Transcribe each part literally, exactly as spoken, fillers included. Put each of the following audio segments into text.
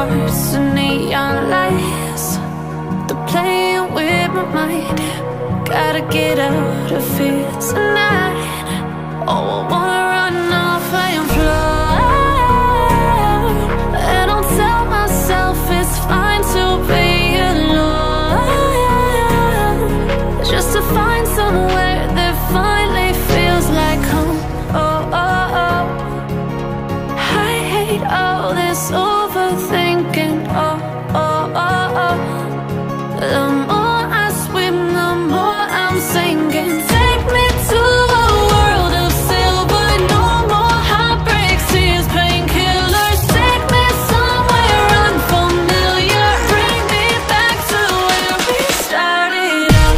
hearts and neon lights. They're playing with my mind. Gotta get out of here tonight. Oh, I wanna run off and fly. And I'll tell myself it's fine to be alone, just to find somewhere that finally feels like home. Oh, oh, oh. I hate all this overthinking. Oh, oh, oh, oh. The more I swim, the more I'm sinking. Take me to a world of silver. No more heartbreaks, tears, painkillers. Take me somewhere unfamiliar. Bring me back to where we started out.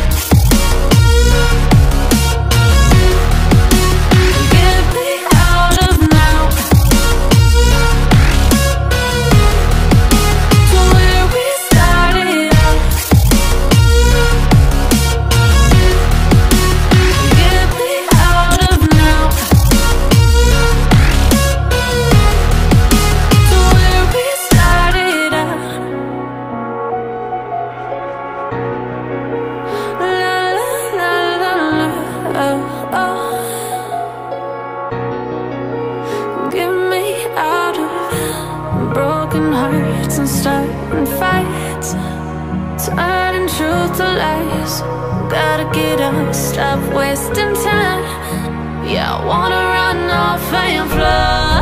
Get me out of now, to where we started out. Get me out of now, to where we started out. La la la la la, oh, oh. Get me out of broken hearts and starting fights, turning truth to lies. Gotta get up, stop wasting time. Yeah, I wanna run off and fly.